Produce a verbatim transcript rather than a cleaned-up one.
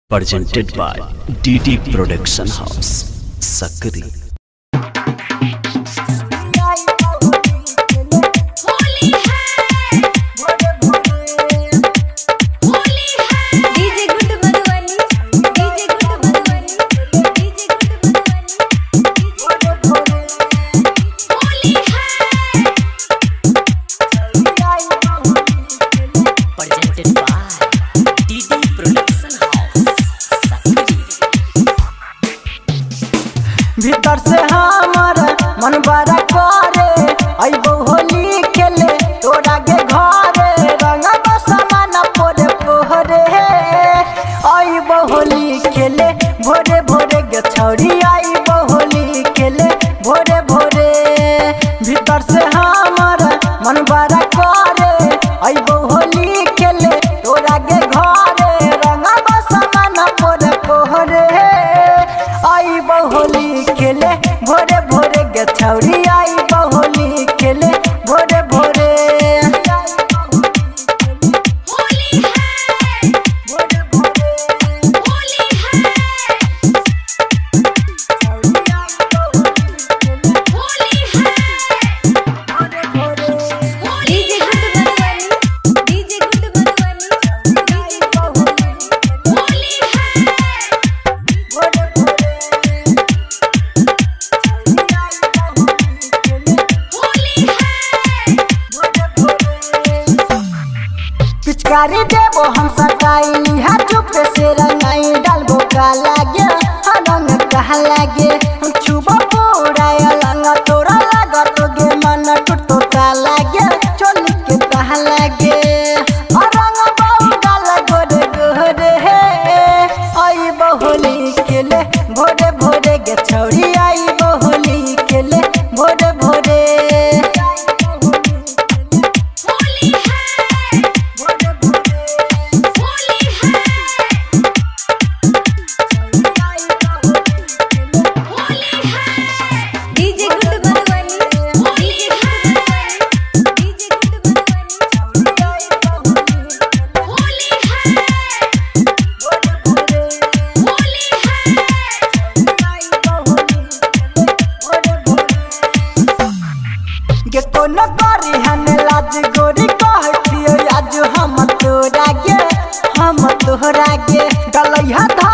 presented by D D Production House, Sakri. भीतर से हमर मन बड़ा करे अइबो होली खेले तोरा के घरे रंगवा सामान पोरे पोरे अइबो होली खेले भोरे भोरे गे छौरी अइबो होली खेले भोरे भोरे भीतर से हमर मन बड़ा करे अइबो होली खेले तोरा के घरे रंगवा सामान पोरे पोरे अइबो होली खेले भोरे भोरे गे छौरी अइबो होली खेले भोरे भोरे होली है भोरे भोरे होली है छौरी अइबो होली है भोरे भोरे डीजे गुड बनवानी डीजे गुड बनवानी अइबो होली है भोरे भोरे पिचकारी देबो हम सटाई है चुप से रंगाई डालबो का लागे रंग कहा लागे हम छुबो पूरा लंग तोरा लगा तो गे मन टूटो का लागे चोली के कहा लागे रंग बहु डाल गोरे गोरे हे अइबो होली खेले भोरे भोरे गे छौरी अइबो होली खेले भोरे भोरे गे कोनो करी हने लाज गोरी कहतियो आज हम तोरा गे हम तोरा गे गलैया